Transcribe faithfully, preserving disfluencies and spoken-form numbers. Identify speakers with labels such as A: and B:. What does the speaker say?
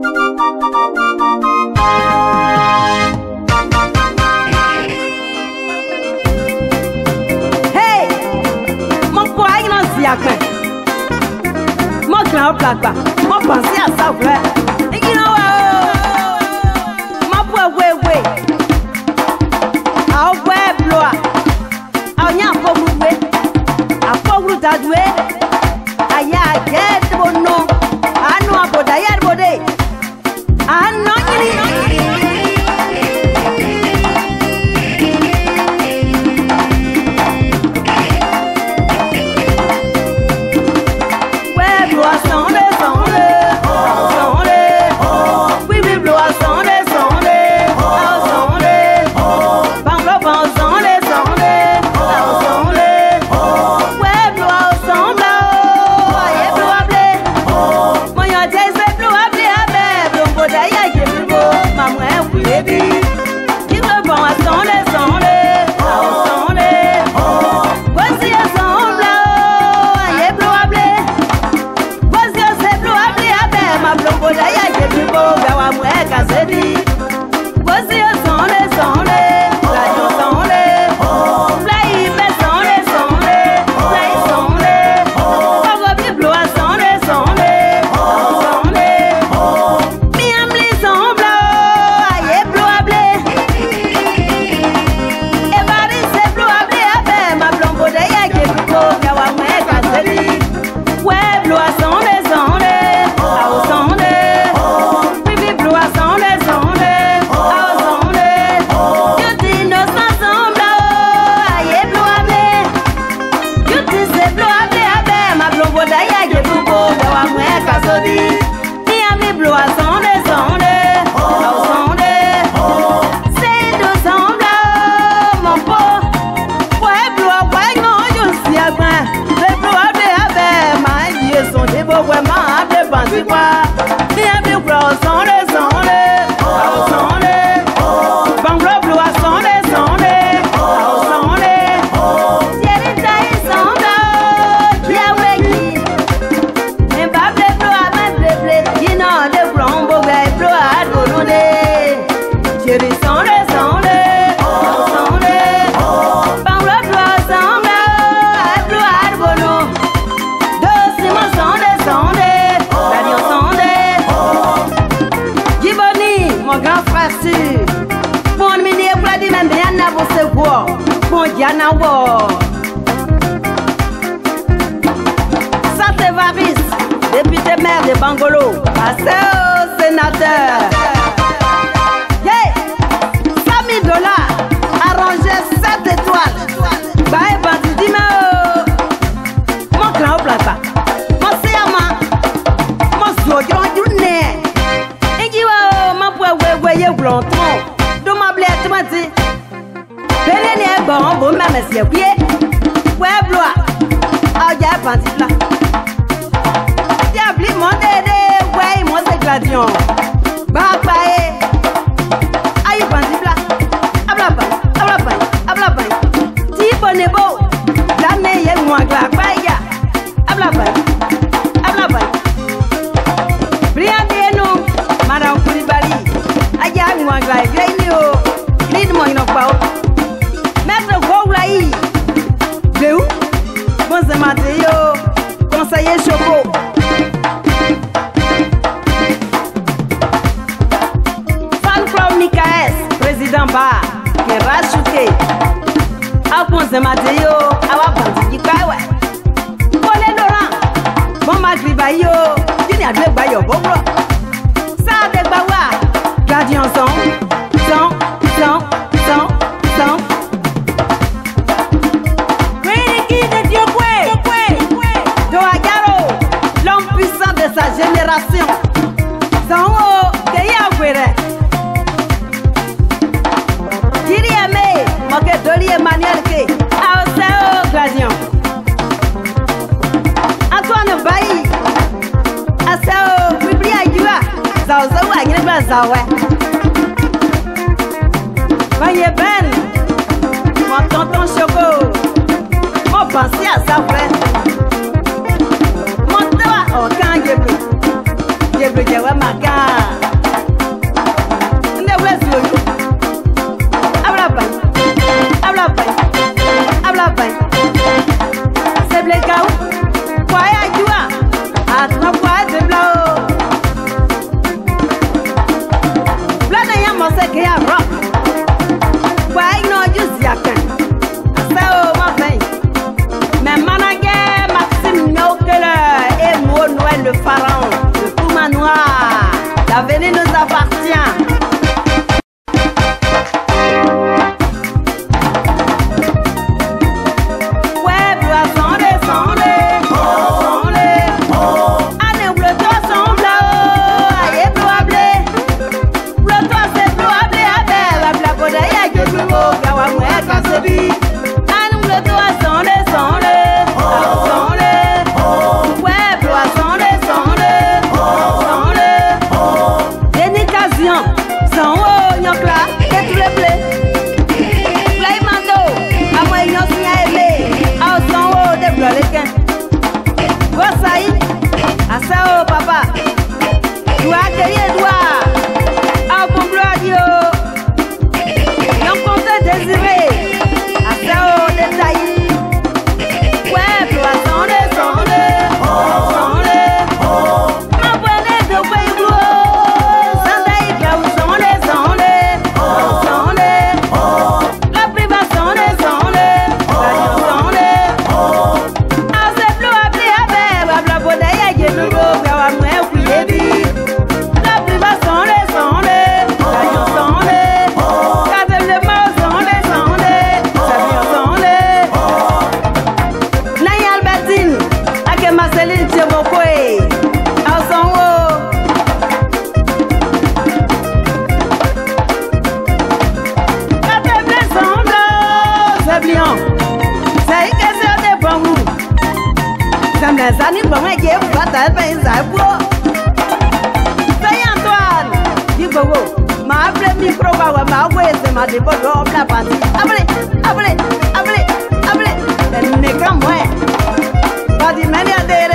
A: Hey, mon coin non si à quoi? Mon grand plat, mon pensée à ça vrai. Et qui non wa? Mon poids ouais ouais. Ah ouais bloa. Ah nya ko mouwe. Ah ko gru dadwe. Aya get bono. Ah no aboda ya bode. Ah no ni. Député maire de Bangolo, passé au sénateur. Yeah, cent mille dollars, arrangé sept étoiles. Bye, bandit, dis-moi, mon grand plat, mon séama, mon sourire du nez. Et qui va, ma poêle, ouais, ouais, blonton, de ma blette, tu m'as dit. Bénéné, bon, bon, ma monsieur, oui, ouais, blois, ah, y'a bandit là. Diable, mon dédé, ouais, moi c'est gladion. Baba, aïe, bandit là. Ablaba, ablaba, ablaba. Tibonebo, l'année est moi, glabaya. Ablaba, ablaba. Briandeno, madame Koulibaly. Aïe, moi, glabaya. Glide moi, il n'a pas. Maître Goulaï. De où? Bon, c'est Mathéo, conseiller Choco. Président Ba, qui est racheté. A bon c'est Mathéo, a wa bandi qui kawe. Bonne Laurent, bon magri bayo, tu n'y a deux bayo boblo. Ça de bawa, gardien son, son, son, son, son. Qui de Dieu quoi? Doagaro, l'homme puissant de sa génération. Son haut, que y'a ouéré. Doli Emmanuel K. Aoseo Gladion. Antoine Bailly. Aseo Biblia Yua. Zaozo wa Gneba Zawe. Voyez Ben. Mon tonton Choco. Mon pensée à sa frère. Mon toit au camp Yebu. Yebu Yewa Maka. Passez, papa. Tu as accueilli Edouard. Ah, bon, gloire à Dieu. Non, compte désiré. Assez au détail. Ouais, toi, sonne, sonne. Sonne. Ma bonne de Weibo. Sandaï, Clau, sonne, sonne. Sonne. La prima, sonne, sonne. Sonne. Ah, c'est bleu, appelé à bébé. Babla, bonne, y'a y a une robe. Y'a un mouet, oui, baby. La prima, sonne, sonne. Sonne, sonne. Cadre le mot, sonne, sonne. Sonne, sonne. Naya Albertine, ake Marceline Tchemokwe. Ensemble. Cadre le sonne. C'est bien. C'est une question de bon goût. Ça me laisse à nous pour moi qui est pour ta peine, ça est pour. Fais Antoine. Dis Bobo. Ma appelé micro, ma ma ouais, c'est ma débat de la partie. Appelez, appelez, appelez, appelez. Elle n'est qu'un moi. Pas du même